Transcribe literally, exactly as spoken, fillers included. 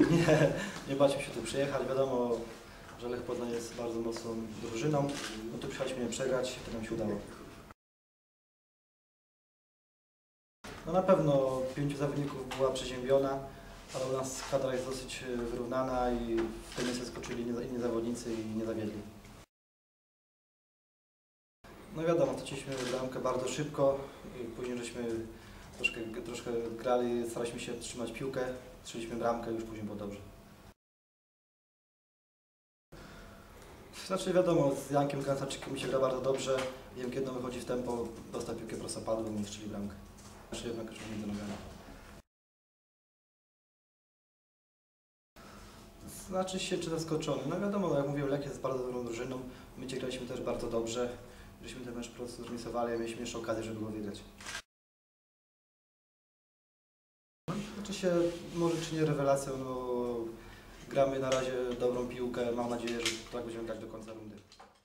Nie, nie baliśmy się tu przyjechać. Wiadomo, że Lech Poznań jest bardzo mocną drużyną. No tu przyjechaliśmy nie przegrać, to nam się udało. No na pewno pięciu zawodników była przeziębiona, ale u nas kadra jest dosyć wyrównana i w tym miejscu skoczyli inni zawodnicy i nie zawiedli. No wiadomo, traciliśmy bramkę bardzo szybko, później żeśmy troszkę, troszkę grali, staraliśmy się trzymać piłkę, strzeliśmy bramkę i już później było dobrze. Znaczy wiadomo, z Jankiem Kantarczykiem mi się gra bardzo dobrze, wiem kiedy on wychodzi w tempo, dostał piłkę prostopadłą i strzeli bramkę. Znaczy jednak już między nogami. Znaczy się czy zaskoczony? No wiadomo, jak mówiłem, Lech jest bardzo dobrą drużyną, my cię graliśmy też bardzo dobrze, żeśmy ten mecz po prostu zremisowali, a mieliśmy jeszcze okazję, żeby go wygrać. Znaczy się, może czy nie rewelacją, no gramy na razie dobrą piłkę, mam nadzieję, że tak będziemy grać do końca rundy.